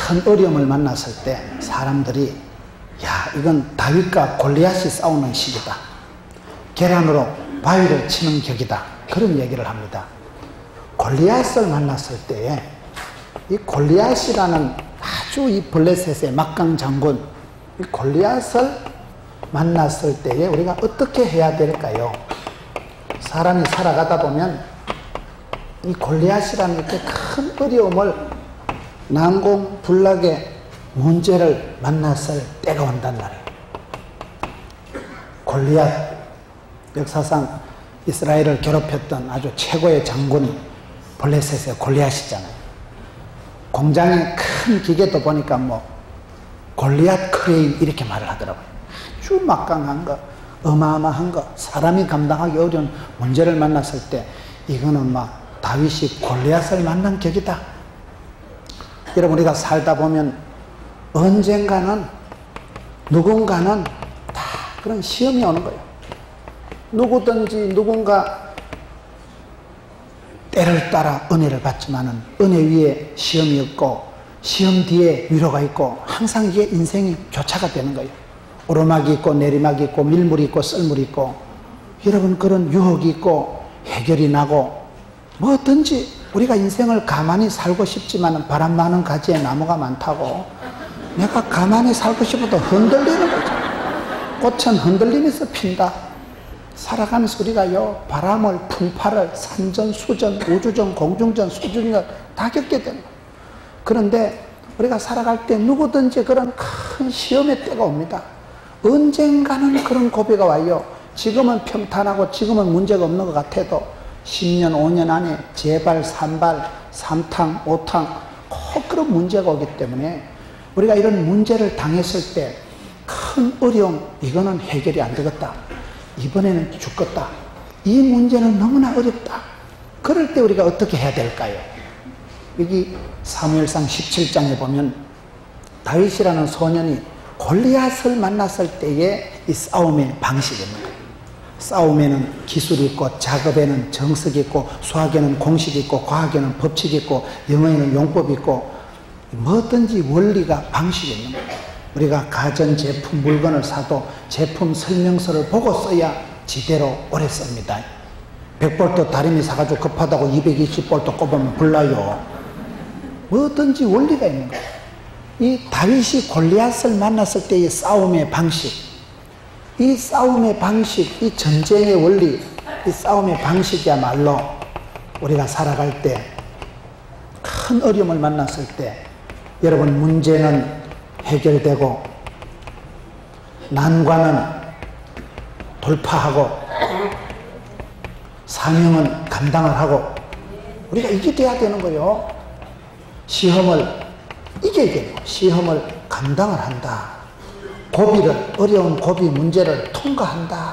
큰 어려움을 만났을 때 사람들이 야, 이건 다윗과 골리앗이 싸우는 시기다. 계란으로 바위를 치는 격이다. 그런 얘기를 합니다. 골리앗을 만났을 때에 이 골리앗이라는 아주 이 블레셋의 막강 장군, 이 골리앗을 만났을 때에 우리가 어떻게 해야 될까요? 사람이 살아가다 보면 이 골리앗이라는 이렇게 큰 어려움을 난공불락의 문제를 만났을 때가 온단 말이에요. 골리앗, 역사상 이스라엘을 괴롭혔던 아주 최고의 장군이 블레셋의 골리앗이잖아요. 공장에 큰 기계도 보니까 뭐 골리앗 크레인 이렇게 말을 하더라고요. 아주 막강한 거, 어마어마한 거, 사람이 감당하기 어려운 문제를 만났을 때 이거는 막 다윗이 골리앗을 만난 격이다. 여러분, 우리가 살다 보면 언젠가는 누군가는 다 그런 시험이 오는 거예요. 누구든지 누군가 때를 따라 은혜를 받지만은 은혜 위에 시험이 있고 시험 뒤에 위로가 있고 항상 이게 인생이 교차가 되는 거예요. 오르막이 있고 내리막이 있고 밀물이 있고 썰물이 있고, 여러분, 그런 유혹이 있고 해결이 나고 뭐든지 우리가 인생을 가만히 살고 싶지만 바람 많은 가지에 나무가 많다고, 내가 가만히 살고 싶어도 흔들리는 거죠. 꽃은 흔들리면서 핀다. 살아가면서 우리가요, 바람을, 풍파를, 산전, 수전, 우주전, 공중전, 수중전 다 겪게 되는 거예요. 그런데 우리가 살아갈 때 누구든지 그런 큰 시험의 때가 옵니다. 언젠가는 그런 고비가 와요. 지금은 평탄하고 지금은 문제가 없는 것 같아도 10년, 5년 안에 재발, 산발, 3탕, 5탕 꼭 그런 문제가 오기 때문에 우리가 이런 문제를 당했을 때 큰 어려움, 이거는 해결이 안 되겠다. 이번에는 죽겠다. 이 문제는 너무나 어렵다. 그럴 때 우리가 어떻게 해야 될까요? 여기 사무엘상 17장에 보면 다윗이라는 소년이 골리앗을 만났을 때의 이 싸움의 방식이 있는 거예요. 싸움에는 기술이 있고, 작업에는 정석이 있고, 수학에는 공식이 있고, 과학에는 법칙이 있고, 영어에는 용법이 있고, 뭐든지 원리가 방식이 있는 거예요. 우리가 가전제품 물건을 사도 제품 설명서를 보고 써야 지대로 오래 씁니다. 100볼트 다리미 사가지고 급하다고 220볼트 꼽으면 불나요. 뭐든지 원리가 있는 거예요. 이 다윗이 골리앗을 만났을 때의 싸움의 방식, 이 싸움의 방식, 이 전쟁의 원리, 이 싸움의 방식이야말로 우리가 살아갈 때, 큰 어려움을 만났을 때 여러분, 문제는 해결되고 난관은 돌파하고 사명은 감당을 하고 우리가 이겨야 되는 거예요. 시험을 이겨야 돼요. 시험을 감당을 한다. 고비를, 어려운 고비 문제를 통과한다.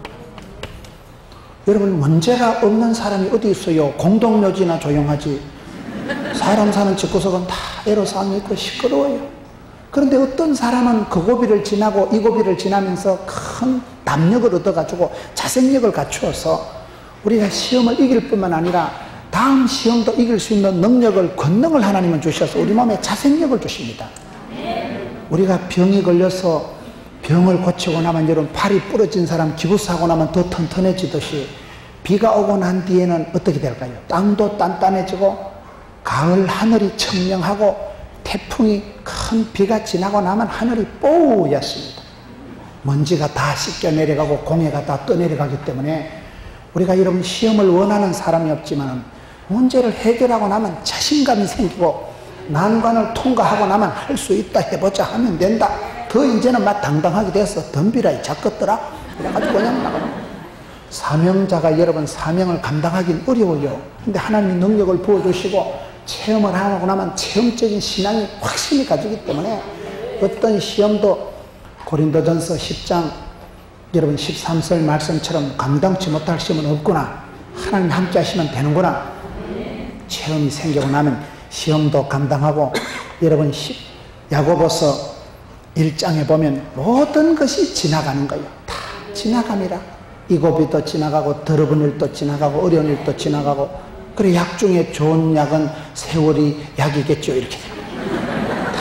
여러분, 문제가 없는 사람이 어디 있어요? 공동묘지나 조용하지. 사람 사는 집구석은 다 애로사항이 있고 시끄러워요. 그런데 어떤 사람은 그 고비를 지나고 이 고비를 지나면서 큰 담력을 얻어가지고 자생력을 갖추어서 우리가 시험을 이길 뿐만 아니라 다음 시험도 이길 수 있는 능력을, 권능을 하나님은 주셔서 우리 몸에 자생력을 주십니다. 우리가 병이 걸려서 병을 고치고 나면, 여러분, 팔이 부러진 사람 기부스하고 나면 더 튼튼해지듯이 비가 오고 난 뒤에는 어떻게 될까요? 땅도 단단해지고 가을 하늘이 청명하고 태풍이 큰 비가 지나고 나면 하늘이 뽀얗습니다. 먼지가 다 씻겨 내려가고 공해가 다 떠내려가기 때문에 우리가 여러분, 시험을 원하는 사람이 없지만 문제를 해결하고 나면 자신감이 생기고 난관을 통과하고 나면 할 수 있다, 해보자 하면 된다. 더 이제는 막 당당하게 돼서 덤비라 이 작것들아 그래가지고 그냥 나가는 거예요. 사명자가 여러분, 사명을 감당하기는 어려워요. 근데 하나님이 능력을 부어주시고 체험을 하고 나면 체험적인 신앙이 확신이 가지기 때문에 어떤 시험도 고린도전서 10장 여러분 13절 말씀처럼 감당치 못할 시험은 없구나, 하나님 함께 하시면 되는구나, 체험이 생기고 나면 시험도 감당하고, 여러분 야고보서 1장에 보면 모든 것이 지나가는 거예요. 다 지나갑니다. 이 고비도 지나가고 더러운 일도 지나가고 어려운 일도 지나가고, 그래 약 중에 좋은 약은 세월이 약이겠죠, 이렇게 다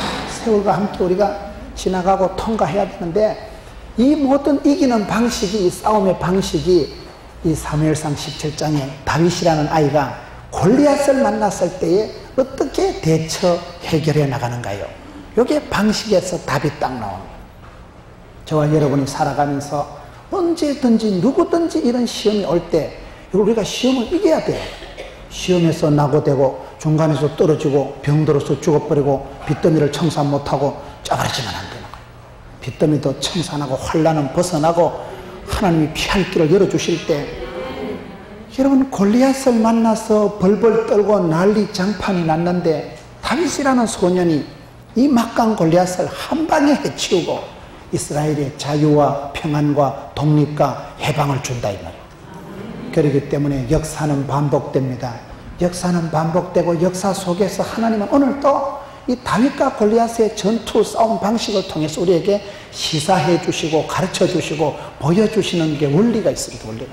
세월과 함께 우리가 지나가고 통과해야 되는데, 이 모든 이기는 방식이, 이 싸움의 방식이 이 사무엘상 17장에 다윗이라는 아이가 골리앗을 만났을 때에 어떻게 대처 해결해 나가는가요? 이게 방식에서 답이 딱 나오는 거예요. 저와 여러분이 살아가면서 언제든지 누구든지 이런 시험이 올 때 우리가 시험을 이겨야 돼요. 시험에서 낙오되고 중간에서 떨어지고 병들어서 죽어버리고 빚더미를 청산 못하고 짜버리지만 안 되는 거예요. 빚더미도 청산하고 환난은 벗어나고 하나님이 피할 길을 열어주실 때, 여러분 골리앗을 만나서 벌벌 떨고 난리 장판이 났는데 다윗이라는 소년이 이 막강 골리앗을 한 방에 해치우고 이스라엘의 자유와 평안과 독립과 해방을 준다 이 말이에요. 그렇기 때문에 역사는 반복됩니다. 역사는 반복되고 역사 속에서 하나님은 오늘도 이 다윗과 골리앗의 전투 싸움 방식을 통해서 우리에게 시사해 주시고 가르쳐 주시고 보여주시는 게 원리가 있습니다. 원리가.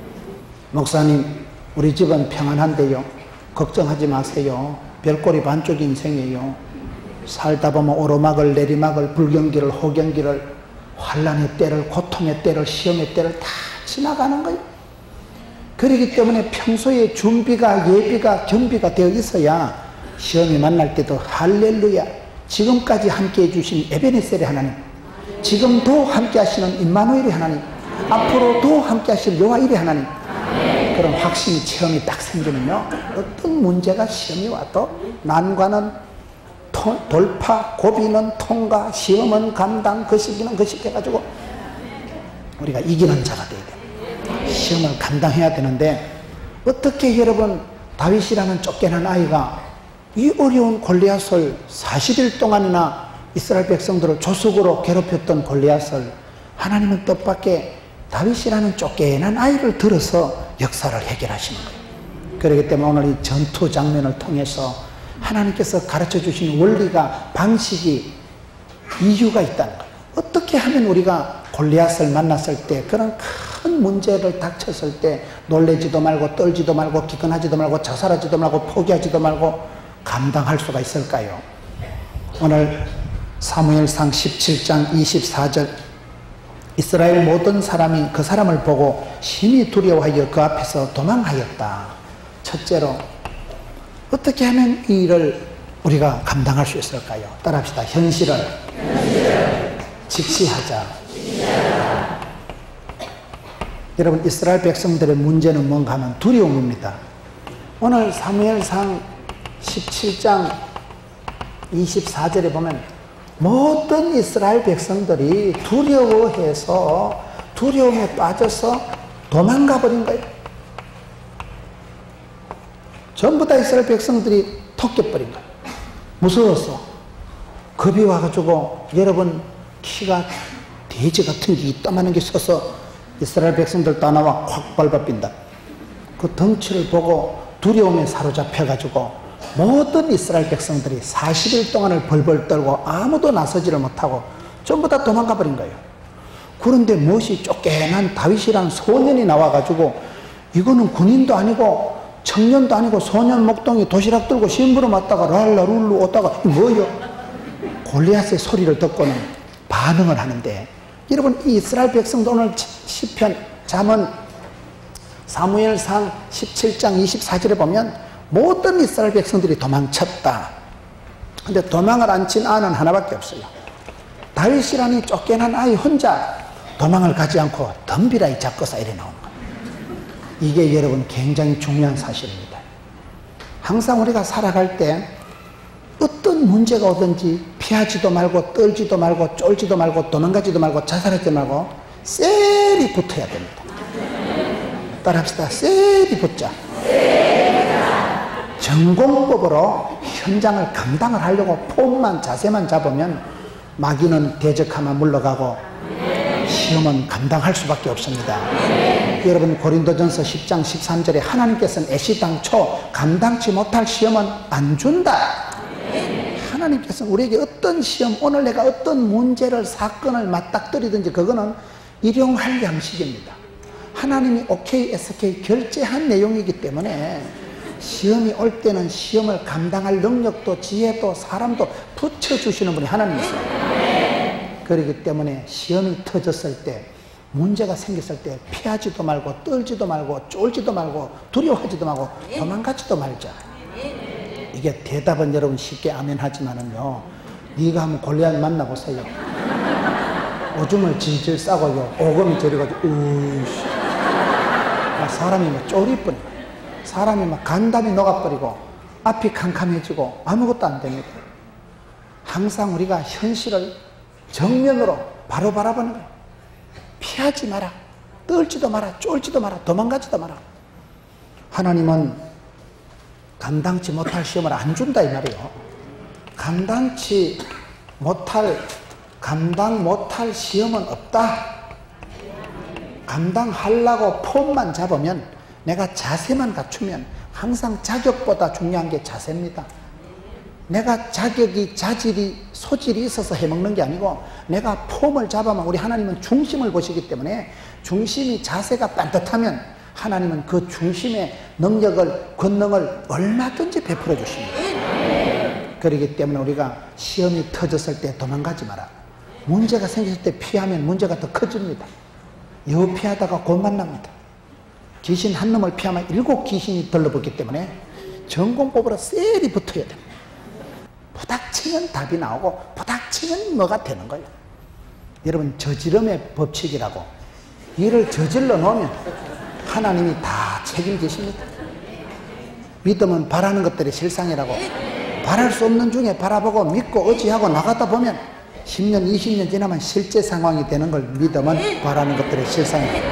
목사님, 우리 집은 평안한데요, 걱정하지 마세요. 별꼴이 반쪽 인생이에요. 살다 보면 오르막을 내리막을 불경기를 호경기를 환난의 때를 고통의 때를 시험의 때를 다 지나가는 거예요. 그렇기 때문에 평소에 준비가 예비가 겸비가 되어 있어야 시험이 만날 때도 할렐루야, 지금까지 함께해 주신 에베네셀의 하나님, 지금도 함께 하시는 임마누엘의 하나님, 앞으로도 함께 하실 여호와일의 하나님, 그런 확신이 체험이 딱 생기면요, 어떤 문제가 시험이 와도 난관은 돌파, 고비는 통과, 시험은 감당, 거시기는 거시기 해가지고 우리가 이기는 자가 돼야 돼요. 시험을 감당해야 되는데, 어떻게 여러분 다윗이라는 쫓겨난 아이가 이 어려운 골리앗을 40일 동안이나 이스라엘 백성들을 조속으로 괴롭혔던 골리앗을 하나님은 뜻밖의 다윗이라는 쫓겨난 아이를 들어서 역사를 해결하시는 거예요. 그렇기 때문에 오늘 이 전투 장면을 통해서 하나님께서 가르쳐 주신 원리가, 방식이, 이유가 있다는 거예요. 어떻게 하면 우리가 골리앗을 만났을 때, 그런 큰 문제를 닥쳤을 때 놀래지도 말고 떨지도 말고 기근하지도 말고 자살하지도 말고 포기하지도 말고 감당할 수가 있을까요? 오늘 사무엘상 17장 24절, 이스라엘 모든 사람이 그 사람을 보고 심히 두려워하여 그 앞에서 도망하였다. 첫째로 어떻게 하면 이 일을 우리가 감당할 수 있을까요? 따라합시다. 현실을 직시하자. 여러분, 이스라엘 백성들의 문제는 뭔가 하면 두려움입니다. 오늘 사무엘상 17장 24절에 보면 모든 이스라엘 백성들이 두려워해서 두려움에 빠져서 도망가 버린 거예요. 전부 다 이스라엘 백성들이 턱겨버린 거예요. 무서워서 겁이 와가지고, 여러분 키가 돼지 같은 게 이따만한 게 서서 이스라엘 백성들 다 나와 확 밟아빈다. 그 덩치를 보고 두려움에 사로잡혀가지고 모든 이스라엘 백성들이 40일 동안을 벌벌 떨고 아무도 나서지를 못하고 전부 다 도망가 버린 거예요. 그런데 무엇이 쫓겨난 다윗이라는 소년이 나와가지고, 이거는 군인도 아니고 청년도 아니고 소년 목동이 도시락 들고 심부름 왔다가 랄라룰루 오다가 뭐요? 골리앗의 소리를 듣고는 반응을 하는데, 여러분 이 이스라엘 백성도 오늘 시편 잠언 사무엘상 17장 24절에 보면 모든 이스라엘 백성들이 도망쳤다. 근데 도망을 안 친 아는 하나밖에 없어요. 다윗이라니 쫓겨난 아이 혼자 도망을 가지 않고 덤비라 이 잡고서 이래 나오는 거예요. 이게 여러분 굉장히 중요한 사실입니다. 항상 우리가 살아갈 때 어떤 문제가 오든지 피하지도 말고 떨지도 말고 쫄지도 말고 도망가지도 말고 자살하지도 말고 쎄리 붙어야 됩니다. 따라합시다. 쎄리 붙자. 전공법으로 현장을 감당을 하려고 폼만 자세만 잡으면 마귀는 대적하면 물러가고 시험은 감당할 수밖에 없습니다. 여러분 고린도전서 10장 13절에 하나님께서는 애시당초 감당치 못할 시험은 안 준다. 하나님께서는 우리에게 어떤 시험, 오늘 내가 어떤 문제를 사건을 맞닥뜨리든지 그거는 일용할 양식입니다. 하나님이 OK, SK 결제한 내용이기 때문에 시험이 올 때는 시험을 감당할 능력도 지혜도 사람도 붙여주시는 분이 하나님이세요. 그렇기 때문에 시험이 터졌을 때, 문제가 생겼을 때 피하지도 말고 떨지도 말고 쫄지도 말고 두려워하지도 말고 도망가지도 말자. 이게 대답은 여러분 쉽게 아멘 하지만은요, 네가 한번 골리앗 만나보세요. 오줌을 질질 싸고요, 오금이 저려가지고 으이씨, 사람이 막 쫄이뿐, 사람이 막 간담이 녹아버리고 앞이 캄캄해지고 아무것도 안 됩니다. 항상 우리가 현실을 정면으로 바로 바라보는 거예요. 피하지 마라, 떨지도 마라, 쫄지도 마라, 도망가지도 마라. 하나님은 감당치 못할 시험을 안 준다 이 말이에요. 감당 못할 시험은 없다. 감당하려고 폼만 잡으면, 내가 자세만 갖추면, 항상 자격보다 중요한 게 자세입니다. 내가 자격이, 자질이, 소질이 있어서 해먹는 게 아니고, 내가 폼을 잡아만, 우리 하나님은 중심을 보시기 때문에 중심이, 자세가 반듯하면 하나님은 그 중심의 능력을, 권능을 얼마든지 베풀어 주십니다. 그렇기 때문에 우리가 시험이 터졌을 때 도망가지 마라. 문제가 생겼을 때 피하면 문제가 더 커집니다. 여 피하다가 곧 만납니다. 귀신 한 놈을 피하면 7 귀신이 들러붙기 때문에 전공법으로 셀이 붙어야 됩니다. 부닥치면 답이 나오고 부닥치면 뭐가 되는 거예요. 여러분, 저지름의 법칙이라고, 일을 저질러 놓으면 하나님이 다 책임지십니다. 믿음은 바라는 것들의 실상이라고, 바랄 수 없는 중에 바라보고 믿고 의지하고 나가다 보면 10년, 20년 지나면 실제 상황이 되는 걸 믿음은 바라는 것들의 실상입니다.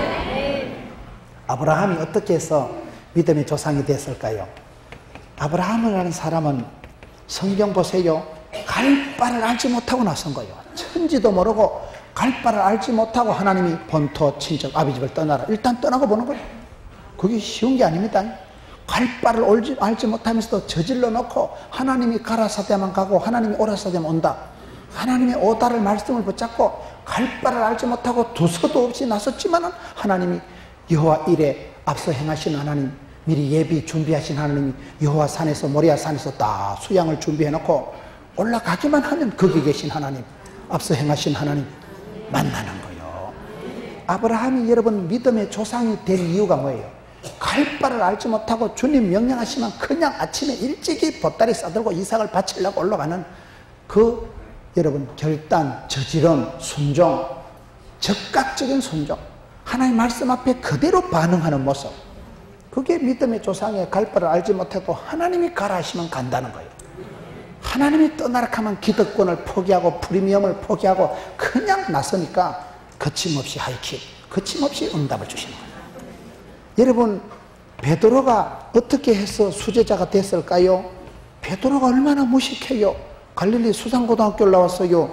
아브라함이 어떻게 해서 믿음의 조상이 됐을까요? 아브라함이라는 사람은 성경 보세요. 갈 바를 알지 못하고 나선 거예요. 천지도 모르고 갈 바를 알지 못하고 하나님이 본토, 친척, 아비 집을 떠나라. 일단 떠나고 보는 거예요. 그게 쉬운 게 아닙니다. 갈 바를 알지 못하면서도 저질러 놓고 하나님이 가라사대만 가고 하나님이 오라사대만 온다. 하나님의 오다를 말씀을 붙잡고 갈 바를 알지 못하고 두서도 없이 나섰지만은 하나님이 여호와 일에 앞서 행하신 하나님, 미리 예비 준비하신 하나님이 여호와 산에서, 모리아 산에서 다 수양을 준비해 놓고 올라가기만 하면 거기 계신 하나님, 앞서 행하신 하나님 만나는 거예요. 아브라함이 여러분 믿음의 조상이 된 이유가 뭐예요? 갈 바를 알지 못하고 주님 명령하시면 그냥 아침에 일찍이 보따리 싸들고 이삭을 바치려고 올라가는 그 여러분 결단, 저지름, 순종, 적극적인 순종, 하나님 말씀 앞에 그대로 반응하는 모습, 그게 믿음의 조상의 갈 바를 알지 못해도 하나님이 가라 하시면 간다는 거예요. 하나님이 떠나라 하면 기득권을 포기하고 프리미엄을 포기하고 그냥 나서니까 거침없이 하이킥, 거침없이 응답을 주시는 거예요. 여러분, 베드로가 어떻게 해서 수제자가 됐을까요? 베드로가 얼마나 무식해요. 갈릴리 수산고등학교를 나왔어요.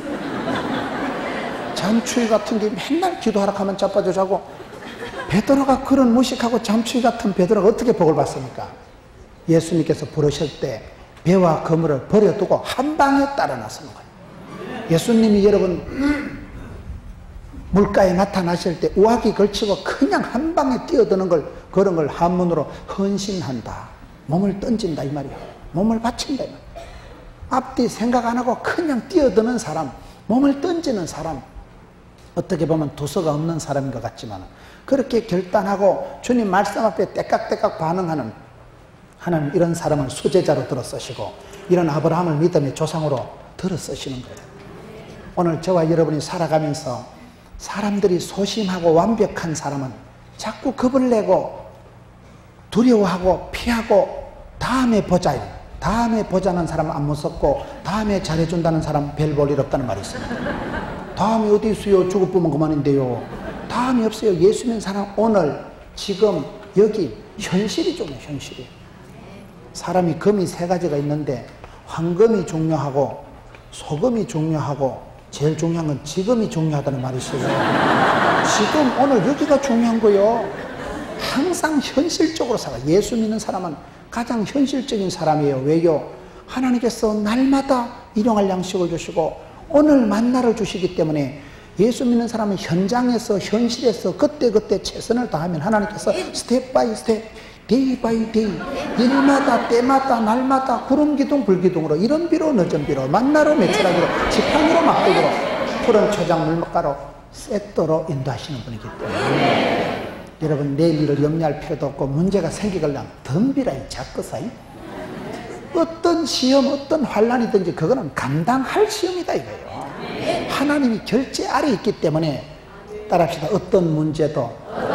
잠추위 같은 게 맨날 기도하라 하면 자빠져 자고, 베드로가 그런 무식하고 잠추위 같은 베드로가 어떻게 복을 받습니까? 예수님께서 부르실 때 배와 그물을 버려두고 한 방에 따라 나서는 거예요. 예수님이 여러분 물가에 나타나실 때 우악이 걸치고 그냥 한 방에 뛰어드는 걸, 그런 걸 한문으로 헌신한다, 몸을 던진다 이 말이에요. 몸을 바친다 이 말이에요. 앞뒤 생각 안 하고 그냥 뛰어드는 사람, 몸을 던지는 사람, 어떻게 보면 두서가 없는 사람인 것 같지만 그렇게 결단하고 주님 말씀 앞에 때깍때깍 반응하는 하나님, 이런 사람을 수제자로 들어 쓰시고 이런 아브라함을 믿음의 조상으로 들어 쓰시는 거예요. 오늘 저와 여러분이 살아가면서 사람들이 소심하고 완벽한 사람은 자꾸 겁을 내고 두려워하고 피하고 다음에 보자, 다음에 보자는 사람은 안 무섭고 다음에 잘해준다는 사람은 별 볼 일 없다는 말이 있습니다. 다음이 어디 있어요? 죽을 뻔만 그만인데요. 다음이 없어요. 예수 믿는 사람 오늘 지금 여기 현실이 중요해요. 현실이. 사람이 금이 3가지가 있는데 황금이 중요하고 소금이 중요하고 제일 중요한 건 지금이 중요하다는 말이 있어요. 지금 오늘 여기가 중요한 거예요. 항상 현실적으로 살아. 예수 믿는 사람은 가장 현실적인 사람이에요. 왜요? 하나님께서 날마다 일용할 양식을 주시고 오늘 만나를 주시기 때문에 예수 믿는 사람은 현장에서, 현실에서 그때그때 최선을 다하면 하나님께서 스텝 바이 스텝 데이 바이 데이, 일마다 때마다 날마다 구름기둥 불기둥으로 이런 비로 늦은 비로 만나로 매철하기로 지팡이로 막대기로 푸른 초장 물가로 셋도로 인도하시는 분이기 때문에 여러분 내일을 염려할 필요도 없고 문제가 생기걸랑 덤비라 이 자꾸사이. 어떤 시험 어떤 환란이든지 그거는 감당할 시험이다 이거예요. 하나님이 결제 아래 있기 때문에 따라합시다. 어떤 문제도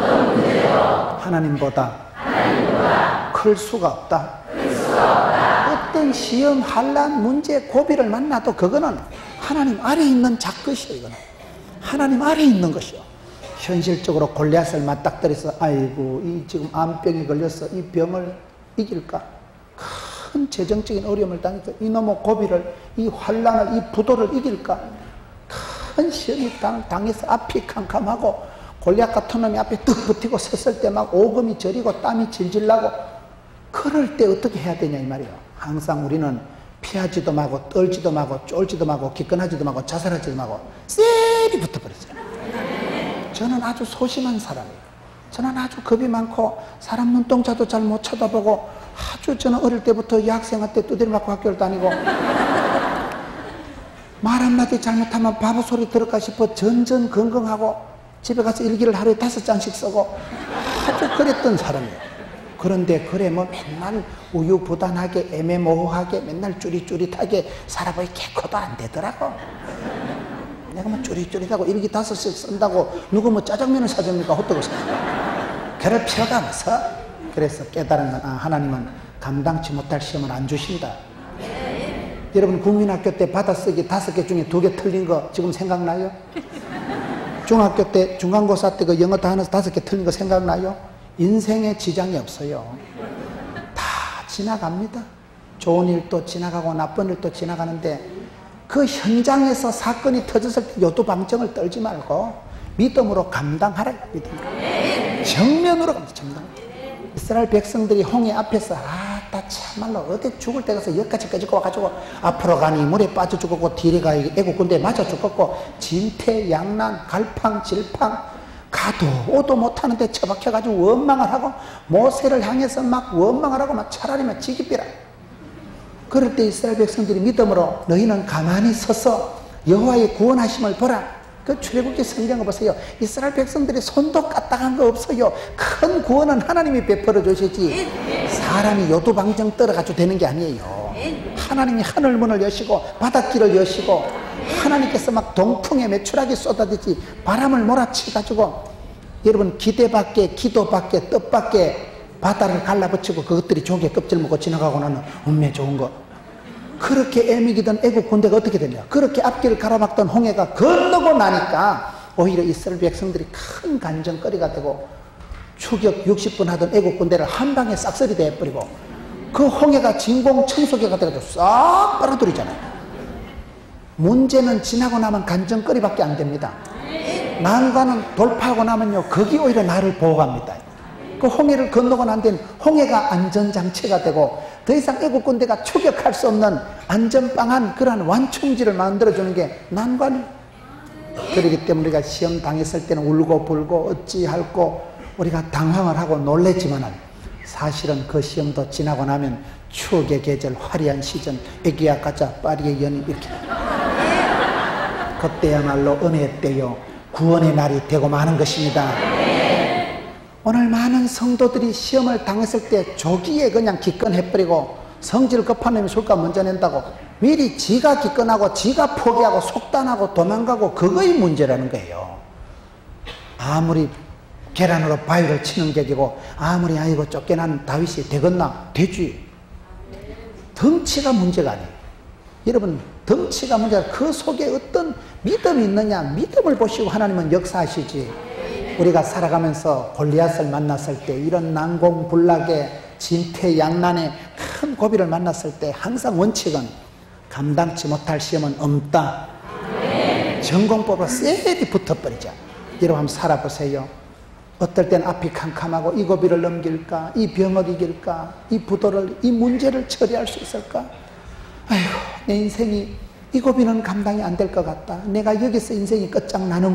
하나님보다 클 수가 없다. 어떤 시험, 환란, 문제, 고비를 만나도 그거는 하나님 아래에 있는 작것이요. 이거는 하나님 아래에 있는 것이요. 현실적으로 골리앗을 맞닥뜨려서 아이고 이 지금 암병이 걸려서 이 병을 이길까? 큰 재정적인 어려움을 당해서 이놈의 고비를, 이 환란을, 이 부도를 이길까? 큰 시험이 당해서 앞이 캄캄하고 골리앗 같은 놈이 앞에 뚝 붙이고 섰을 때 막 오금이 저리고 땀이 질질 나고 그럴 때 어떻게 해야 되냐 이 말이에요. 항상 우리는 피하지도 말고 떨지도 말고 쫄지도 말고 기권하지도 말고 자살하지도 말고 쎄리 붙어버렸어요. 저는 아주 소심한 사람이에요. 저는 아주 겁이 많고 사람 눈동자도 잘 못 쳐다보고 아주 저는 어릴 때부터 여학생한테 두드려 맞고 학교를 다니고 말 한마디 잘못하면 바보 소리 들을까 싶어 전전긍긍하고 집에 가서 일기를 하루에 5장씩 쓰고 아주 그랬던 사람이에요. 그런데 그래 뭐 맨날 우유부단하게 애매모호하게 맨날 쭈릿쭈릿하게 살아보니 개코도 안 되더라고. 내가 뭐 쭈릿쭈릿하고 일기 5씩 쓴다고 누구 뭐 짜장면을 사줍니까? 호떡을 사줍니까? 괴롭혀가면서 그래서 깨달은 건 하나님은 감당치 못할 시험을 안 주신다. 여러분 국민학교 때 받아쓰기 5개 중에 2개 틀린 거 지금 생각나요? 중학교 때 중간고사 때 그 영어 단어 5개 틀린 거 생각나요? 인생에 지장이 없어요. 다 지나갑니다. 좋은 일도 지나가고 나쁜 일도 지나가는데 그 현장에서 사건이 터졌을 때 요도방정을 떨지 말고 믿음으로 감당하라. 믿음으로. 정면으로 감당. 정면. 이스라엘 백성들이 홍해 앞에서 나 참말로 어디 죽을 때 가서 여기까지 꺼지고 와가지고 앞으로 가니 물에 빠져 죽었고 뒤에 가 애국 군대에 맞아 죽었고 진퇴 양난 갈팡 질팡 가도 오도 못하는데 처박혀가지고 원망을 하고 모세를 향해서 막 원망을 하고 막 차라리 막 지기삐라. 그럴 때 이스라엘 백성들이 믿음으로 너희는 가만히 서서 여호와의 구원하심을 보라. 그 출애굽기 성경을 보세요. 이스라엘 백성들이 손도 까딱한 거 없어요. 큰 구원은 하나님이 베풀어 주시지 사람이 요두방정 떨어가지고 되는 게 아니에요. 하나님이 하늘문을 여시고 바닷길을 여시고 하나님께서 막 동풍에 매출하게 쏟아지지 바람을 몰아치가지고 여러분 기대밖에 기도밖에 뜻밖에 바다를 갈라붙이고 그것들이 조개 껍질 먹고 지나가고 나는 운매 좋은 거. 그렇게 애미기던 애국 군대가 어떻게 됐냐. 그렇게 앞길을 가로막던 홍해가 건너고 나니까 오히려 이스라엘 백성들이 큰 간정거리가 되고 추격 60분 하던 애국 군대를 한 방에 싹쓸이 대해버리고 그 홍해가 진공 청소기가 돼가지고 싹 빨아들이잖아요. 문제는 지나고 나면 간정거리밖에 안 됩니다. 난관은 돌파하고 나면요 거기 오히려 나를 보호합니다. 그 홍해를 건너고 난 뒤엔 홍해가 안전장치가 되고 더 이상 애국 군대가 추격할 수 없는 안전빵한 그러한 완충지를 만들어주는 게 난관이에요. 그렇기 때문에 우리가 시험 당했을 때는 울고 불고 어찌할꼬 우리가 당황을 하고 놀랬지만 사실은 그 시험도 지나고 나면 추억의 계절 화려한 시즌 애기야 가자 파리의 연입 이렇게 그때야말로 은혜의 때요 구원의 날이 되고 마는 것입니다. 오늘 많은 성도들이 시험을 당했을 때 조기에 그냥 기권해버리고 성질 급한 놈이 술값 먼저 낸다고 미리 지가 기권하고 지가 포기하고 속단하고 도망가고 그거의 문제라는 거예요. 아무리 계란으로 바위를 치는 격이고 아무리 아이고 쫓겨난 다윗이 되겠나? 되지. 덩치가 문제가 아니에요. 여러분 덩치가 문제가 그 속에 어떤 믿음이 있느냐. 믿음을 보시고 하나님은 역사하시지. 우리가 살아가면서 골리앗을 만났을 때 이런 난공불락의 진퇴양난의 큰 고비를 만났을 때 항상 원칙은 감당치 못할 시험은 없다. 전공법으로 쎄리 붙어버리자. 여러분 한번 살아보세요. 어떨 땐 앞이 캄캄하고 이 고비를 넘길까? 이 병을 이길까? 이 부도를 이 문제를 처리할 수 있을까? 아이고 내 인생이 이 고비는 감당이 안 될 것 같다. 내가 여기서 인생이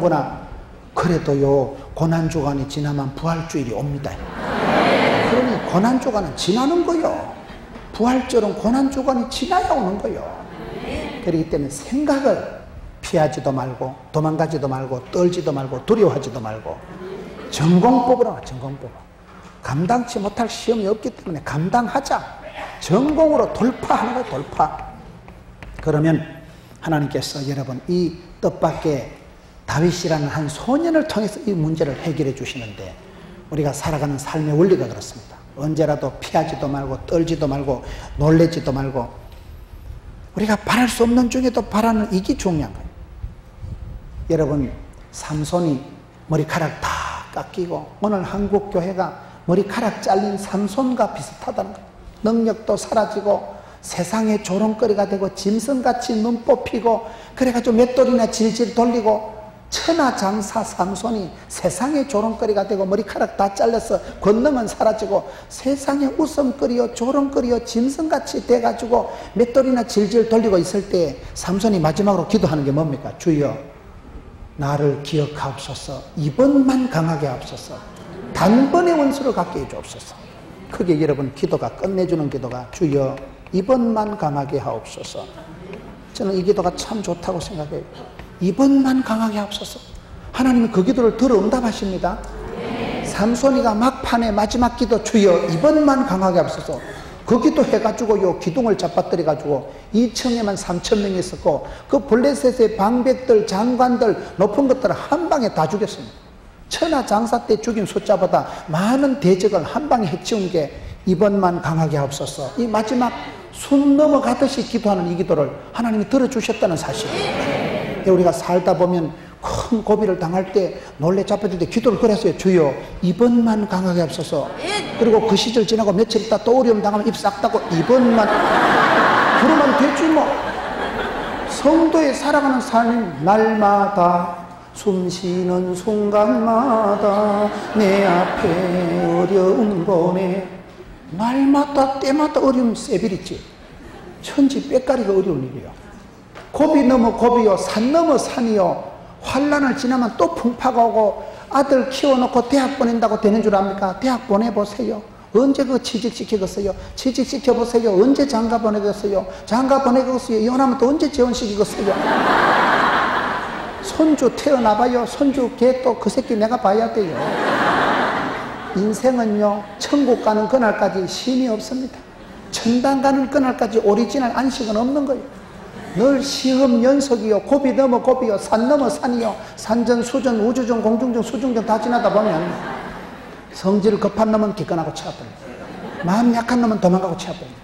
끝장나는구나. 그래도요 고난주간이 지나면 부활주일이 옵니다. 그러니 고난주간은 지나는 거요. 부활절은 고난주간이 지나야 오는 거요. 그렇기 때문에 생각을 피하지도 말고 도망가지도 말고 떨지도 말고 두려워하지도 말고 전공법으로 와. 전공법. 감당치 못할 시험이 없기 때문에 감당하자. 전공으로 돌파하는 거예요. 돌파. 그러면 하나님께서 여러분 이 뜻밖의 다윗이라는 한 소년을 통해서 이 문제를 해결해 주시는데, 우리가 살아가는 삶의 원리가 그렇습니다. 언제라도 피하지도 말고 떨지도 말고 놀래지도 말고 우리가 바랄 수 없는 중에도 바라는 이게 중요한 거예요. 여러분 삼손이 머리카락 다 깎이고 오늘 한국 교회가 머리카락 잘린 삼손과 비슷하다는 거예요. 능력도 사라지고 세상의 조롱거리가 되고 짐승같이 눈 뽑히고 그래가지고 맷돌이나 질질 돌리고 천하장사 삼손이 세상의 조롱거리가 되고 머리카락 다 잘려서 권능은 사라지고 세상의 웃음거리요 조롱거리요 짐승같이 돼가지고 맷돌이나 질질 돌리고 있을 때 삼손이 마지막으로 기도하는 게 뭡니까? 주여 나를 기억하옵소서. 이번만 강하게 하옵소서. 단번에 원수를 갖게 해주옵소서. 그게 여러분 기도가 끝내주는 기도가 주여 이번만 강하게 하옵소서. 저는 이 기도가 참 좋다고 생각해요. 이번만 강하게 하옵소서. 하나님은 그 기도를 들어 응답하십니다. 삼손이가 막판에 마지막 기도 주여 이번만 강하게 하옵소서. 그 기도 해가지고요 기둥을 잡아뜨려가지고 2층에만 3,000명이 있었고 그 블레셋의 방백들 장관들 높은 것들을 한 방에 다 죽였습니다. 천하장사 때 죽인 숫자보다 많은 대적을 한 방에 해치운 게 이번만 강하게 하옵소서. 이 마지막 숨 넘어가듯이 기도하는 이 기도를 하나님이 들어주셨다는 사실. 우리가 살다 보면 큰 고비를 당할 때 놀래 잡혀질 때 기도를 그랬어요. 주여 이번만 강하게 하옵소서. 그리고 그 시절 지나고 며칠 있다 또 어려움 당하면 입 싹 닫고 이번만 그러면 되지 뭐. 성도의 살아가는 삶 날마다 숨 쉬는 순간마다 내 앞에 어려움 보내. 날마다 때마다 어려움 세비리지. 천지 빽가리가 어려운 일이요. 고비 넘어 고비요 산 넘어 산이요. 환란을 지나면 또 풍파가 오고 아들 키워놓고 대학 보낸다고 되는 줄 압니까? 대학 보내보세요. 언제 그 취직시키겠어요? 취직시켜보세요. 언제 장가 보내겠어요? 장가 보내겠어요. 이혼하면 또 언제 재혼시키겠어요? 손주 태어나봐요. 손주 걔 또 그 새끼 내가 봐야 돼요. 인생은요 천국 가는 그날까지 쉼이 없습니다. 천당 가는 그날까지 오리지널 안식은 없는 거예요. 늘 시험 연속이요 고비 넘어 고비요 산 넘어 산이요 산전 수전 우주전 공중전 수중전 다 지나다 보면 성질 급한 놈은 기권하고 치워버립니다. 마음 약한 놈은 도망가고 치워버립니다.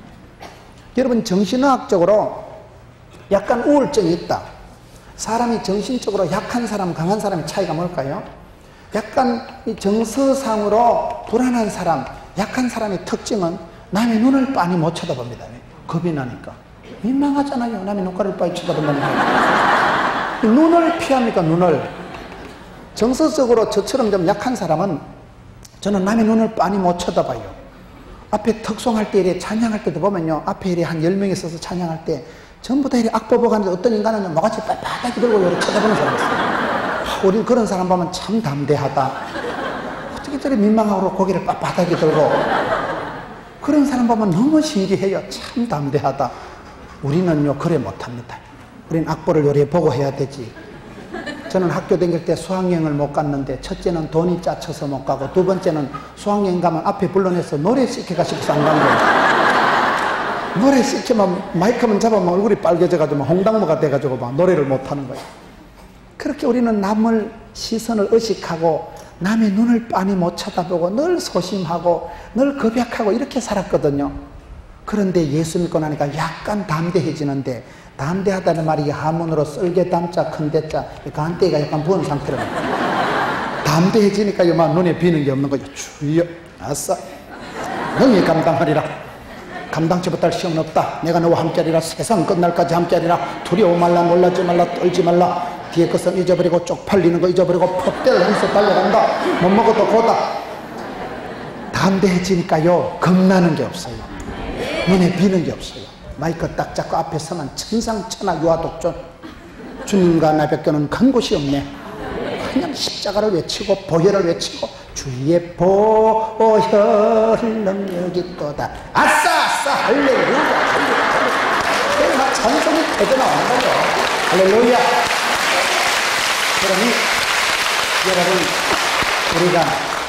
여러분 정신의학적으로 약간 우울증이 있다. 사람이 정신적으로 약한 사람 강한 사람의 차이가 뭘까요? 약간 정서상으로 불안한 사람 약한 사람의 특징은 남의 눈을 빤히 못 쳐다봅니다. 겁이 나니까 민망하잖아요. 남의 눈가를 빤히 쳐다본다니까. 눈을 피합니까? 눈을. 정서적으로 저처럼 좀 약한 사람은 저는 남의 눈을 빤히 못 쳐다봐요. 앞에 특송할 때 이래 찬양할 때도 보면요 앞에 이래 한 10명이 있어서 찬양할 때 전부 다 이래 악보보고 하는데 어떤 인간은 뭐같이 빳빳하게 들고 이렇게 쳐다보는 사람이 있어요. 우린 그런 사람 보면 참 담대하다. 어떻게 저리 민망하고 고개를 빳빳하게 들고. 그런 사람 보면 너무 신기해요. 참 담대하다. 우리는요 그래 못합니다. 우리는 악보를 요래 보고 해야 되지. 저는 학교 다닐 때 수학여행을 못 갔는데 첫째는 돈이 짜쳐서 못 가고 두 번째는 수학여행 가면 앞에 불러내서 노래 시켜가 싶어서 안 간 거예요. 노래 시키면 마이크만 잡으면 얼굴이 빨개져가지고 홍당무가 돼가지고 막 노래를 못하는 거예요. 그렇게 우리는 남을 시선을 의식하고 남의 눈을 빤히 못 쳐다보고 늘 소심하고 늘 겁약하고 이렇게 살았거든요. 그런데 예수 믿고 나니까 약간 담대해지는데 담대하다는 말이 한문으로 쓸개 담자 큰 대자 간대가 약간 부은 상태로 담대해지니까 막 눈에 비는 게 없는 거죠. 주여 아싸 너희 감당하리라. 감당치 못할 시험은 없다. 내가 너와 함께하리라. 세상 끝날까지 함께하리라. 두려워 말라 놀라지 말라 떨지 말라. 뒤에 것은 잊어버리고 쪽팔리는 거 잊어버리고 퍽대를 해서 달려간다. 못 먹어도 고다. 담대해지니까요 겁나는 게 없어요. 눈에 비는 게 없어요. 마이크 딱 잡고 앞에 서면 천상천하 유아독존. 주님과 나 밖에는 간 곳이 없네. 그냥 십자가를 외치고 보혈을 외치고 주의 보혈 능력이 또다. 아싸 아싸 할렐루야 할렐루야. 그래서 찬송이 터져나오는 거죠. 할렐루야. 그러니 여러분, 우리가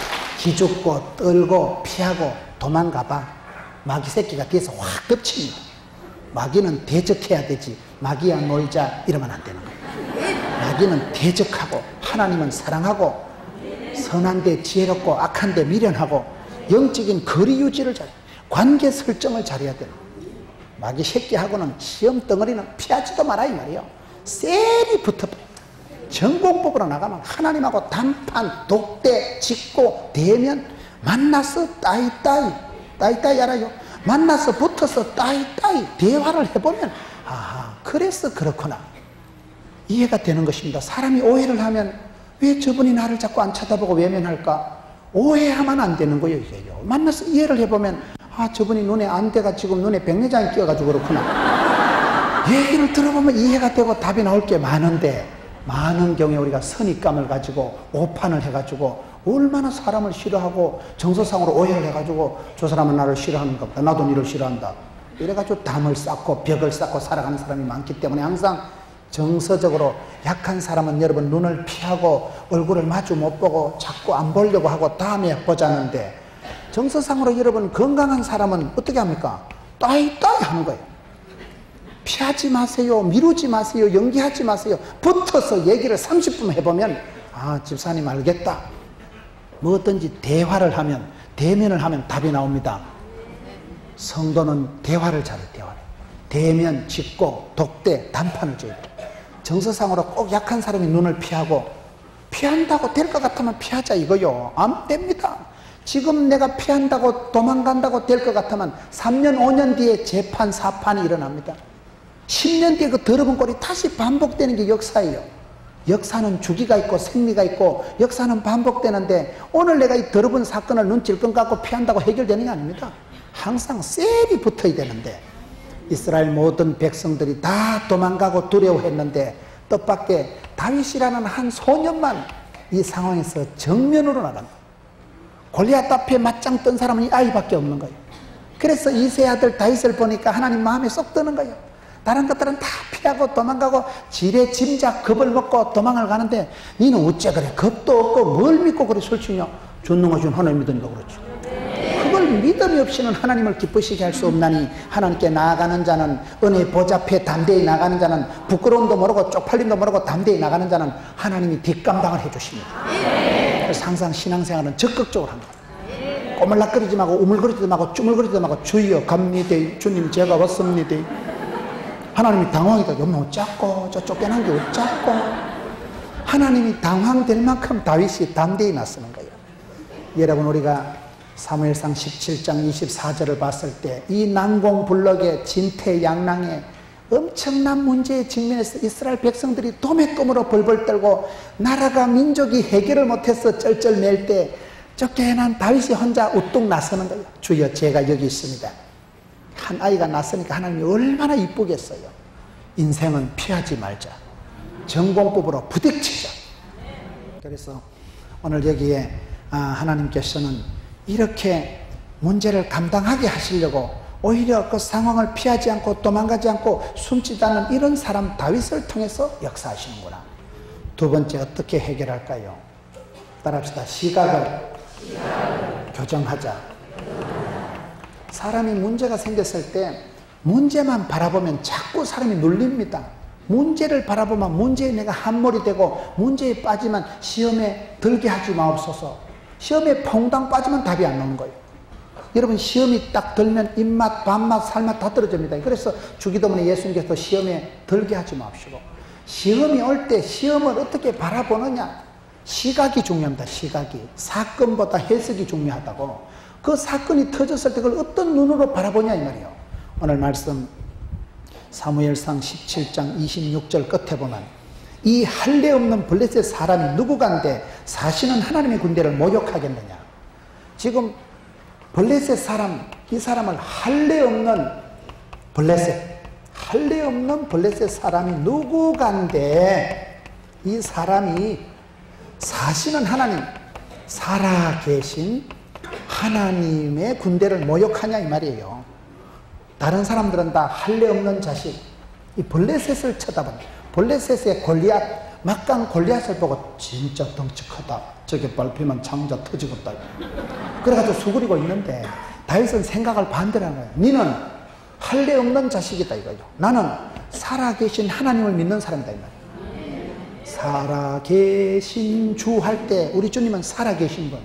기죽고 떨고 피하고 도망가봐 마귀 새끼가 뒤에서 확 덮칩니다. 마귀는 대적해야 되지, 마귀야 놀자 이러면 안 되는 거예요. 마귀는 대적하고 하나님은 사랑하고 선한데 지혜롭고 악한데 미련하고 영적인 거리 유지를 잘해, 관계 설정을 잘해야 돼요. 마귀 새끼하고는 시험 덩어리는 피하지도 마라 이 말이에요. 셀이 붙어버려. 전공법으로 나가면 하나님하고 단판, 독대, 직고, 대면, 만나서 따이따이 알아요? 만나서 붙어서 따이따이 대화를 해보면 아하, 그래서 그렇구나 이해가 되는 것입니다. 사람이 오해를 하면 왜 저분이 나를 자꾸 안 쳐다보고 외면할까? 오해하면 안 되는 거예요. 이게요. 만나서 이해를 해보면 아, 저분이 눈에 안대가 지금 눈에 백내장이 끼어가지고 그렇구나. 얘기를 들어보면 이해가 되고 답이 나올 게 많은데, 많은 경우에 우리가 선입감을 가지고 오판을 해가지고 얼마나 사람을 싫어하고 정서상으로 오해를 해가지고 저 사람은 나를 싫어하는가 보다, 나도 니를 싫어한다, 이래가지고 담을 쌓고 벽을 쌓고 살아가는 사람이 많기 때문에 항상 정서적으로 약한 사람은 여러분 눈을 피하고 얼굴을 마주 못 보고 자꾸 안 보려고 하고 다음에 보자는데, 정서상으로 여러분 건강한 사람은 어떻게 합니까? 따이따이 하는 거예요. 피하지 마세요, 미루지 마세요, 연기하지 마세요. 붙어서 얘기를 30분 해보면 아, 집사님 알겠다. 뭐든지 대화를 하면, 대면을 하면 답이 나옵니다. 성도는 대화를 잘해. 대화를 대면, 직고, 독대, 단판을 줘야 돼. 정서상으로 꼭 약한 사람이 눈을 피하고, 피한다고 될 것 같으면 피하자 이거요. 안 됩니다. 지금 내가 피한다고 도망간다고 될 것 같으면 3년 5년 뒤에 재판 사판이 일어납니다. 10년 뒤에 그 더러운 꼴이 다시 반복되는 게 역사예요. 역사는 주기가 있고 생리가 있고 역사는 반복되는데, 오늘 내가 이 더러운 사건을 눈질끈 갖고 피한다고 해결되는 게 아닙니다. 항상 셀이 붙어야 되는데, 이스라엘 모든 백성들이 다 도망가고 두려워했는데 뜻밖의 다윗이라는 한 소년만 이 상황에서 정면으로 나갑니다. 골리앗 앞에 맞짱 뜬 사람은 이 아이밖에 없는 거예요. 그래서 이세 아들 다윗을 보니까 하나님 마음에 쏙 드는 거예요. 다른 것들은 다 피하고 도망가고 지레 짐작 겁을 먹고 도망을 가는데 니는 어째 그래? 겁도 없고 뭘 믿고 그래? 솔직히요, 전능하신 하나님 믿으니까 그렇지. 그걸 믿음이 없이는 하나님을 기쁘시게 할 수 없나니, 하나님께 나아가는 자는, 은혜 보좌 앞에 담대히 나가는 자는, 부끄러움도 모르고 쪽팔림도 모르고 담대히 나가는 자는 하나님이 뒷감당을 해주십니다. 그래서 항상 신앙생활은 적극적으로 합니다. 꼬물락거리지 말고 우물거리지도 말고 쭈물거리지도 말고 주여 갑니다, 주님 제가 왔습니다. 하나님이 당황이다. 너무 어쩌고 저 쫓겨난 게 어쩌고. 하나님이 당황될 만큼 다윗이 담대히 나서는 거예요. 여러분, 우리가 사무엘상 17장 24절을 봤을 때 이 난공불락의 진퇴양난의 엄청난 문제에 직면해서 이스라엘 백성들이 도매금으로 벌벌 떨고 나라가 민족이 해결을 못해서 쩔쩔맬 때 쫓겨난 다윗이 혼자 우뚝 나서는 거예요. 주여 제가 여기 있습니다. 한 아이가 났으니까 하나님이 얼마나 이쁘겠어요. 인생은 피하지 말자. 전공법으로 부딪히자. 그래서 오늘 여기에 하나님께서는 이렇게 문제를 감당하게 하시려고 오히려 그 상황을 피하지 않고 도망가지 않고 숨지도 않는 이런 사람 다윗을 통해서 역사하시는구나. 두 번째, 어떻게 해결할까요? 따라합시다. 시각을 교정하자. 사람이 문제가 생겼을 때 문제만 바라보면 자꾸 사람이 눌립니다. 문제를 바라보면 문제에 내가 함몰이 되고 문제에 빠지면 시험에 들게 하지 마옵소서. 시험에 퐁당 빠지면 답이 안 나오는 거예요. 여러분, 시험이 딱 들면 입맛, 밥맛, 살맛 다 떨어집니다. 그래서 주기도문에 예수님께서 시험에 들게 하지 마옵시고, 시험이 올 때 시험을 어떻게 바라보느냐, 시각이 중요합니다. 시각이 사건보다 해석이 중요하다고. 그 사건이 터졌을 때 그걸 어떤 눈으로 바라보냐 이 말이에요. 오늘 말씀 사무엘상 17장 26절 끝에 보면 이 할례 없는 블레셋 사람이 누구간데 사시는 하나님의 군대를 모욕하겠느냐. 지금 블레셋 사람, 이 사람을 할례 없는 블레셋 사람이 누구간데 이 사람이 사시는 하나님, 살아계신 하나님의 군대를 모욕하냐 이 말이에요. 다른 사람들은 다 할례 없는 자식, 이 블레셋을 쳐다본, 블레셋의 골리앗, 막강 골리앗을 보고 진짜 덩치 크다, 저게 밟히면 창자 터지겠다, 그래가지고 수그리고 있는데 다윗은 생각을 반대로 하는 거예요. 니는 할례 없는 자식이다 이거죠. 나는 살아계신 하나님을 믿는 사람이다 이 말이에요. 살아계신 주 할 때 우리 주님은 살아계신 분,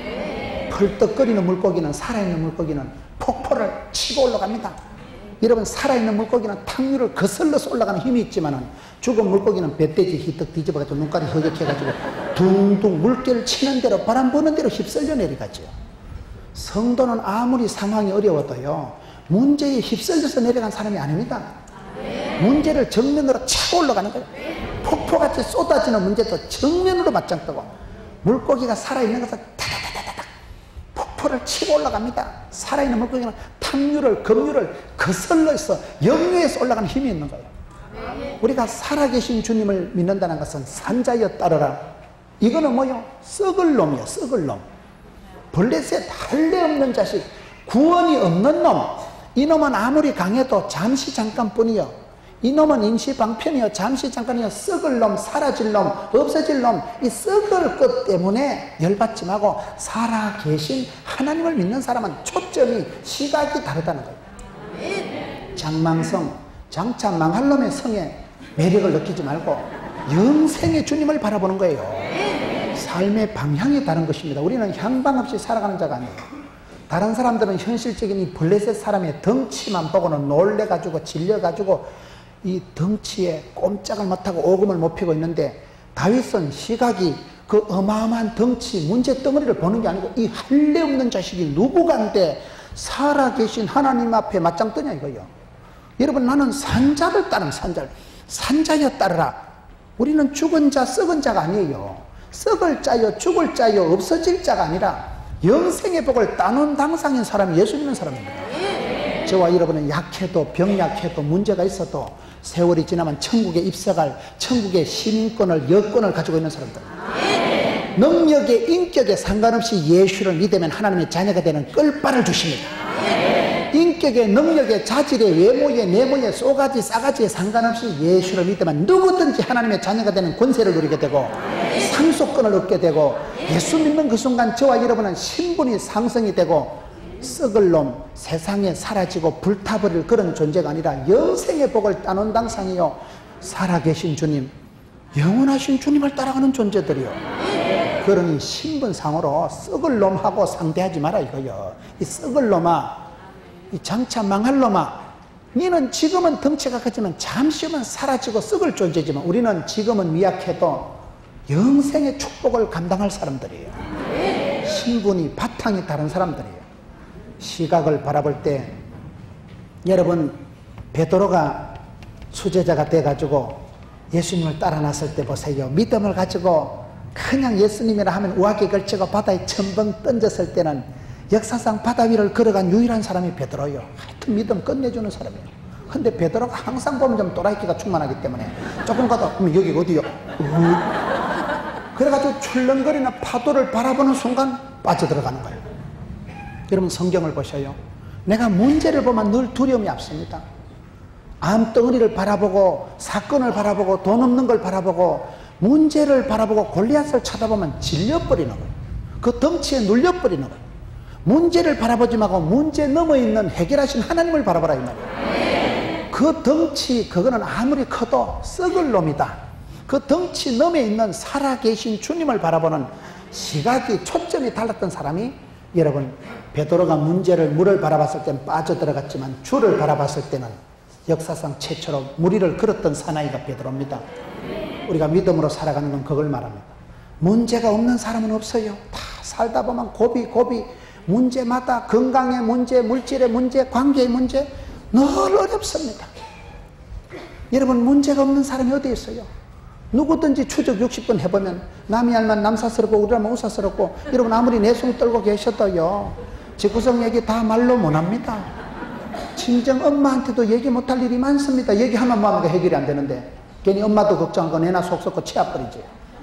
펄떡거리는 물고기는, 살아있는 물고기는 폭포를 치고 올라갑니다. 여러분, 살아있는 물고기는 탕류를 거슬러서 올라가는 힘이 있지만 죽은 물고기는 배돼지 히떡 뒤집어가지고 눈깔이 허격해가지고 둥둥 물결 치는 대로 바람 부는 대로 휩쓸려 내려가죠. 성도는 아무리 상황이 어려워도요, 문제에 휩쓸려서 내려간 사람이 아닙니다. 문제를 정면으로 차고 올라가는 거예요. 폭포같이 쏟아지는 문제도 정면으로 맞짱 뜨고, 물고기가 살아있는 것은 타다다다닥 폭포를 치고 올라갑니다. 살아있는 물고기는 탕류를, 급류를 거슬러서 역류에서 올라가는 힘이 있는 거예요. 우리가 살아계신 주님을 믿는다는 것은 산자여 따르라. 이거는 뭐요? 썩을 놈이요, 썩을 놈. 블레셋 할례 없는 자식, 구원이 없는 놈. 이놈은 아무리 강해도 잠시 잠깐뿐이요. 이놈은 임시방편이요, 잠시 잠깐이요. 썩을 놈, 사라질 놈, 없어질 놈. 이 썩을 것 때문에 열받지 말고 살아계신 하나님을 믿는 사람은 초점이, 시각이 다르다는 거예요. 장망성, 장차 망할 놈의 성에 매력을 느끼지 말고 영생의 주님을 바라보는 거예요. 삶의 방향이 다른 것입니다. 우리는 향방 없이 살아가는 자가 아니에요. 다른 사람들은 현실적인 이 블레셋 사람의 덩치만 보고는 놀래가지고 질려가지고 이 덩치에 꼼짝을 못하고 오금을 못 펴고 있는데, 다윗은 시각이 그 어마어마한 덩치, 문제 덩어리를 보는 게 아니고 이 할례 없는 자식이 누구간데 살아계신 하나님 앞에 맞짱 뜨냐 이거예요. 여러분, 나는 산자를 따르면 산자여 따르라. 우리는 죽은 자, 썩은 자가 아니에요. 썩을 자요, 죽을 자요, 없어질 자가 아니라 영생의 복을 따놓은 당상인 사람이 예수 믿는 사람입니다. 저와 여러분은 약해도, 병약해도, 문제가 있어도 세월이 지나면 천국에 입성할, 천국의 시민권을, 여권을 가지고 있는 사람들. 능력에, 인격에 상관없이 예수를 믿으면 하나님의 자녀가 되는 끌바를 주십니다. 인격에, 능력에, 자질에, 외모에, 내모에, 쏘가지, 싸가지에 상관없이 예수를 믿으면 누구든지 하나님의 자녀가 되는 권세를 누리게 되고 상속권을 얻게 되고, 예수 믿는 그 순간 저와 여러분은 신분이 상승이 되고 썩을 놈, 세상에 사라지고 불타버릴 그런 존재가 아니라 영생의 복을 따놓은 당상이요, 살아계신 주님, 영원하신 주님을 따라가는 존재들이요. 그러니 신분상으로 썩을 놈하고 상대하지 마라 이거요. 이 썩을 놈아, 이 장차 망할 놈아, 너는 지금은 덩치가 크지만 잠시 후면 사라지고 썩을 존재지만 우리는 지금은 미약해도 영생의 축복을 감당할 사람들이에요. 신분이, 바탕이 다른 사람들이에요. 시각을 바라볼 때, 여러분, 베드로가 수제자가 돼가지고 예수님을 따라 나설 때 보세요. 믿음을 가지고 그냥 예수님이라 하면 우악에 걸치고 바다에 첨벙 던졌을 때는 역사상 바다 위를 걸어간 유일한 사람이 베드로예요. 하여튼 믿음 끝내주는 사람이에요. 근데 베드로가 항상 보면 좀 또라이끼가 충만하기 때문에 조금 가다 여기 어디요? 그래가지고 출렁거리는 파도를 바라보는 순간 빠져들어가는 거예요. 여러분, 성경을 보셔요. 내가 문제를 보면 늘 두려움이 앞섭니다. 암덩어리를 바라보고, 사건을 바라보고, 돈 없는 걸 바라보고, 문제를 바라보고 골리앗을 쳐다보면 질려버리는 거예요. 그 덩치에 눌려버리는 거예요. 문제를 바라보지 말고 문제 넘어 있는 해결하신 하나님을 바라보라 이 말이에요. 그 덩치, 그거는 아무리 커도 썩을 놈이다. 그 덩치 넘어 있는 살아계신 주님을 바라보는 시각이, 초점이 달랐던 사람이, 여러분, 베드로가 물을 바라봤을 때는 빠져들어갔지만 주를 바라봤을 때는 역사상 최초로 무리를 걸었던 사나이가 베드로입니다. 우리가 믿음으로 살아가는 건 그걸 말합니다. 문제가 없는 사람은 없어요. 다 살다 보면 고비 문제마다, 건강의 문제, 물질의 문제, 관계의 문제 늘 어렵습니다. 여러분, 문제가 없는 사람이 어디 있어요? 누구든지 추적 60번 해보면 남이 알면 남사스럽고 우리 알면 우사스럽고, 여러분 아무리 내숭 떨고 계셔도요, 집구석 얘기 다 말로 못합니다. 친정 엄마한테도 얘기 못할 일이 많습니다. 얘기하면 뭐합니까? 해결이 안 되는데 괜히 엄마도 걱정하고 내나 속 썩고 치아버리지.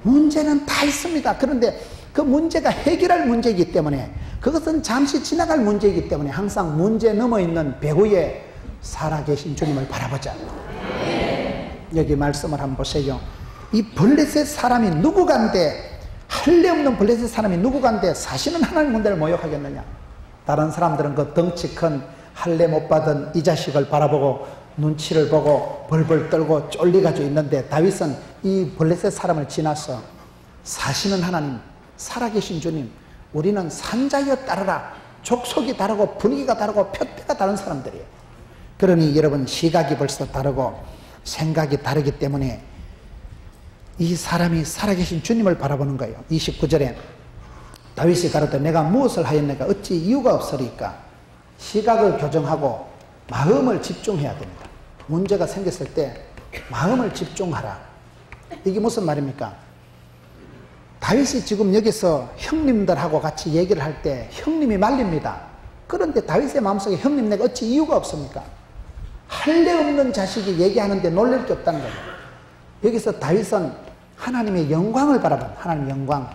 문제는 다 있습니다. 그런데 그 문제가 해결할 문제이기 때문에, 그것은 잠시 지나갈 문제이기 때문에 항상 문제 넘어 있는 배후에 살아계신 주님을 바라보자. 여기 말씀을 한번 보세요. 이 블레셋 사람이 누구간데, 할례 없는 블레셋 사람이 누구간데 사실은 하나님 군대를 모욕하겠느냐. 다른 사람들은 그 덩치 큰 할례 못 받은 이 자식을 바라보고 눈치를 보고 벌벌 떨고 쫄리가지고 있는데, 다윗은 이 블레셋 사람을 지나서 사시는 하나님, 살아계신 주님, 우리는 산자여 따르라. 족속이 다르고 분위기가 다르고 표태가 다른 사람들이에요. 그러니 여러분, 시각이 벌써 다르고 생각이 다르기 때문에 이 사람이 살아계신 주님을 바라보는 거예요. 29절에 다윗이 가로되 내가 무엇을 하였는가 어찌 이유가 없으리까. 시각을 교정하고 마음을 집중해야 됩니다. 문제가 생겼을 때 마음을 집중하라. 이게 무슨 말입니까? 다윗이 지금 여기서 형님들하고 같이 얘기를 할 때 형님이 말립니다. 그런데 다윗의 마음속에 형님 내가 어찌 이유가 없습니까? 할례 없는 자식이 얘기하는데 놀랄 게 없다는 거예요. 여기서 다윗은 하나님의 영광을 바라본, 하나님의 영광.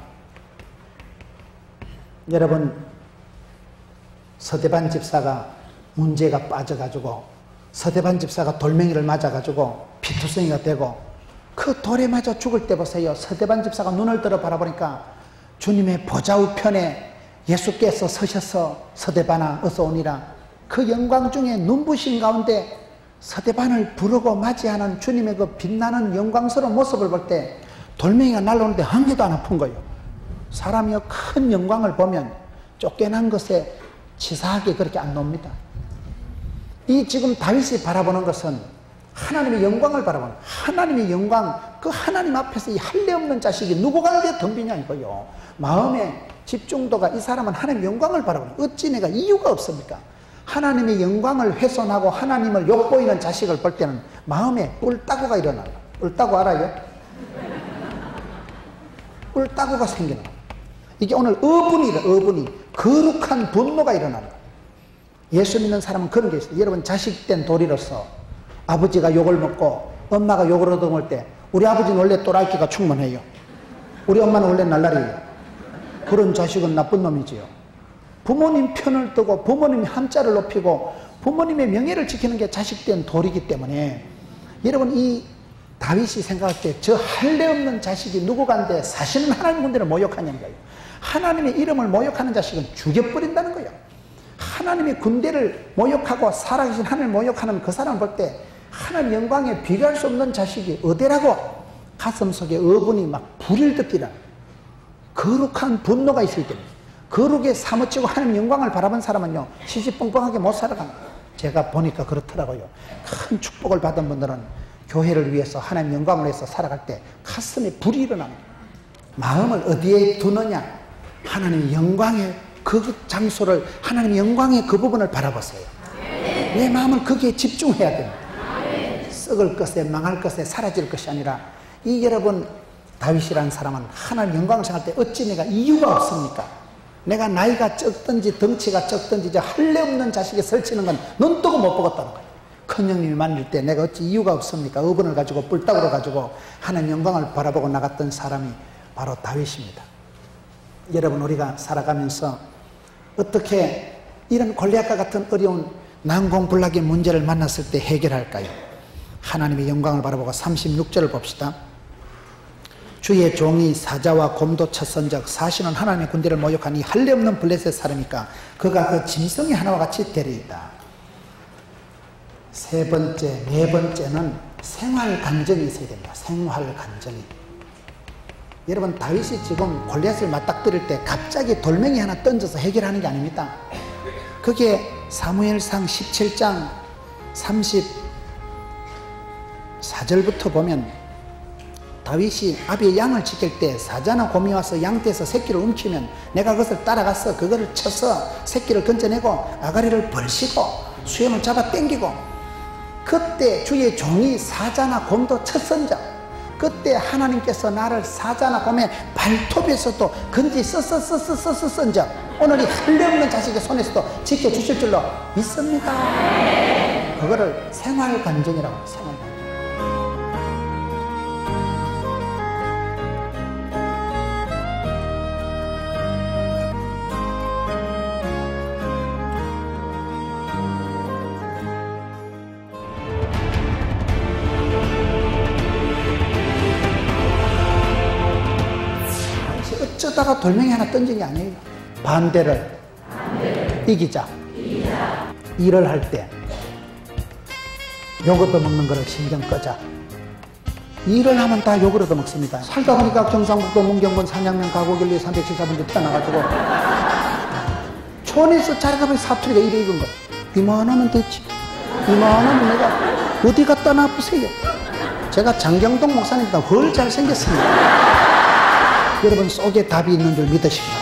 여러분, 서대반 집사가 문제가 빠져가지고 서대반 집사가 돌멩이를 맞아가지고 피투성이가 되고 그 돌에 맞아 죽을 때 보세요. 서대반 집사가 눈을 들어 바라보니까 주님의 보좌 우편에 예수께서 서셔서 서대반아 어서 오니라. 그 영광 중에 눈부신 가운데 서대반을 부르고 맞이하는 주님의 그 빛나는 영광스러운 모습을 볼 때 돌멩이가 날라오는데 한 개도 안 아픈 거예요. 사람이요, 큰 영광을 보면 쫓겨난 것에 치사하게 그렇게 안 놉니다. 이 지금 다윗이 바라보는 것은 하나님의 영광을 바라보는, 하나님의 영광, 그 하나님 앞에서 이 할례 없는 자식이 누구가 내 덤비냐 이거요. 마음의 집중도가, 이 사람은 하나님의 영광을 바라보는, 어찌 내가 이유가 없습니까? 하나님의 영광을 훼손하고 하나님을 욕보이는 자식을 볼 때는 마음에 꿀따구가 일어나요. 꿀따구 알아요? 꿀따구가 생기는 거예요. 이게 오늘 어분이다. 어분이 거룩한 분노가 일어나는 거예요. 예수 믿는 사람은 그런 게 있어요. 여러분, 자식된 도리로서 아버지가 욕을 먹고 엄마가 욕을 얻어먹을 때 우리 아버지는 원래 또라이끼가 충만해요. 우리 엄마는 원래 날라리예요. 그런 자식은 나쁜 놈이지요. 부모님 편을 두고 부모님이 한자를 높이고 부모님의 명예를 지키는 게 자식된 도리이기 때문에, 여러분, 이 다윗이 생각할 때 저 할례 없는 자식이 누구간데 사실은 하나님 군대를 모욕하냐는 거예요. 하나님의 이름을 모욕하는 자식은 죽여버린다는 거예요. 하나님의 군대를 모욕하고 살아계신 하나님을 모욕하는 그 사람을 볼 때 하나님 영광에 비교할 수 없는 자식이 어디라고 가슴속에 어분이 막 불을 덮이라. 거룩한 분노가 있을 때입니다. 거룩에 사무치고 하나님 영광을 바라본 사람은요, 시시뻥뻥하게 못 살아갑니다. 제가 보니까 그렇더라고요. 큰 축복을 받은 분들은 교회를 위해서 하나님 영광을 위해서 살아갈 때 가슴에 불이 일어납니다. 마음을 어디에 두느냐? 하나님 영광의 그 장소를, 하나님 영광의 그 부분을 바라보세요. 내 마음을 거기에 집중해야 됩니다. 썩을 것에 망할 것에 사라질 것이 아니라, 이 여러분 다윗이라는 사람은 하나님 영광을 생각할 때 어찌 내가 이유가 없습니까? 내가 나이가 적든지 덩치가 적든지 저 할례 없는 자식이 설치는 건 눈 뜨고 못 보겠다는 거예요. 큰 형님이 만날 때 내가 어찌 이유가 없습니까? 어분을 가지고 뿔따구를 가지고 하나님 영광을 바라보고 나갔던 사람이 바로 다윗입니다. 여러분, 우리가 살아가면서 어떻게 이런 골리앗과 같은 어려운 난공불락의 문제를 만났을 때 해결할까요? 하나님의 영광을 바라보고 36절을 봅시다. 주의 종이 사자와 곰도 쳤은즉 사시는 하나님의 군대를 모욕하니 할례 없는 블레셋 사람이니까 그가 그 짐승의 하나와 같이 되리이다. 세 번째, 네 번째는 생활 간정이 있어야 됩니다. 생활 간정이. 여러분, 다윗이 지금 골리앗을 맞닥뜨릴 때 갑자기 돌멩이 하나 던져서 해결하는 게 아닙니다. 그게 사무엘상 17장 34절부터 보면 다윗이 아비의 양을 지킬 때 사자나 곰이 와서 양떼에서 새끼를 움키면 내가 그것을 따라가서 그거를 쳐서 새끼를 건져내고 아가리를 벌시고 수염을 잡아 당기고, 그때 주의 종이 사자나 곰도 쳤은즉 그때 하나님께서 나를 사자나 곰의 발톱에서도 건지 썼은즉 오늘 이 할례 없는 자식의 손에서도 지켜주실 줄로 믿습니다. 그거를 생활 간정이라고 해요. 생활 간정. 살다가 돌멩이 하나 던진 게 아니에요. 반대를 이기자. 일을 할 때 요거트 먹는 거를 신경 끄자. 일을 하면 다 욕을 얻어먹습니다. 살다 보니까 경상북도 문경군 산양면 가곡일리 374번째 떠나가지고 촌에서 자리가 보니 사투리가 이래 익은 거. 이만하면 됐지. 이만하면 내가 어디 갔다 나쁘세요. 제가 장경동 목사님보다 훨 잘생겼습니다. 여러분 속에 답이 있는 줄 믿으십시오.